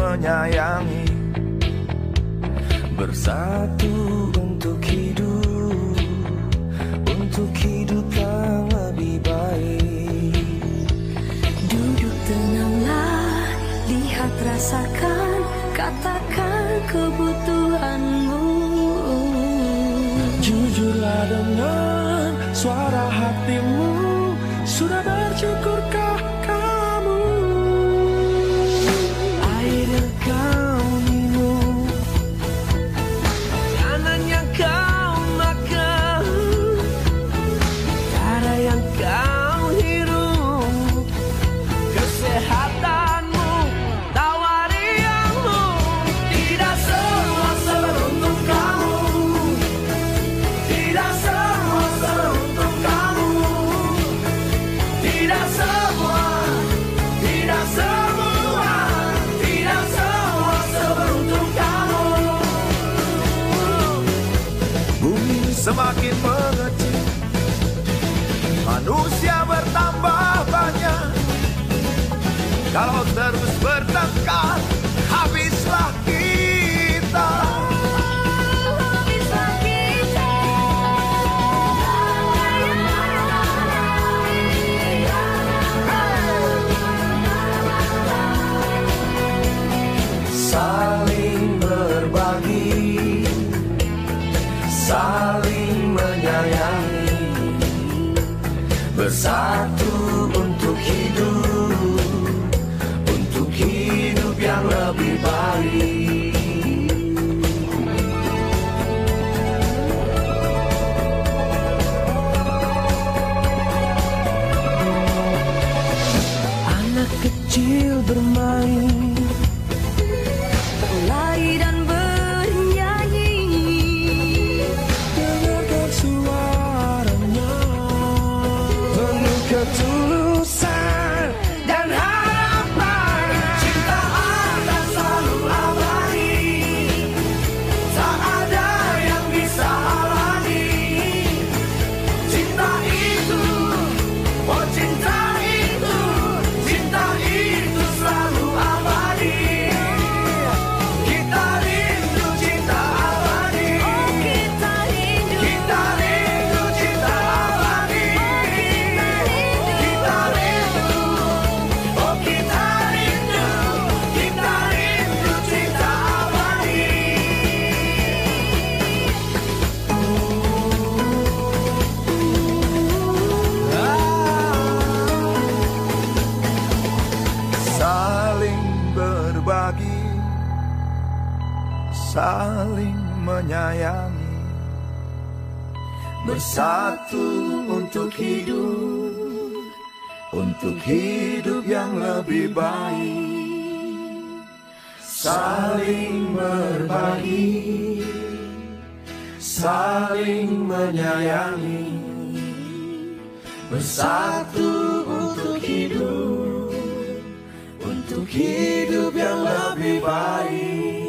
menyayangi, bersatu untuk hidup yang lebih baik. Duduk tenanglah, lihat rasakan, katakan kebutuhanmu. Jujurlah dengan suara hatimu, sudah bersyukurkah kamu? Air yang kau minum, makanan yang kau makan, cara yang kau hirup, kesehatanmu, tawarianmu, tidak semua seberuntung kamu, tidak semua seberuntung kamu, tidak semua, tidak semua, tidak semua seberuntung kamu. Bumi semakin mengecil, manusia bertambah banyak. Kalau terus bertengkar, habislah kita. Habislah kita. Saling berbagi, saling menyayangi, bersatu untuk hidup yang lebih baik. Anak kecil bermain, Berlari dan bernyanyi, dengarkan suaranya, penuh ketulusan dan harapan. Cinta akan selalu abadi, tak ada yang bisa halangi. Cinta itu, oh cinta itu selalu abadi. Kita rindu cinta abadi, kita rindu, kita rindu cinta abadi. Kita rindu, oh kita rindu cinta abadi. Saling berbagi, saling menyayangi, bersatu untuk hidup yang lebih baik. Saling berbagi, saling menyayangi, bersatu untuk hidup yang lebih baik.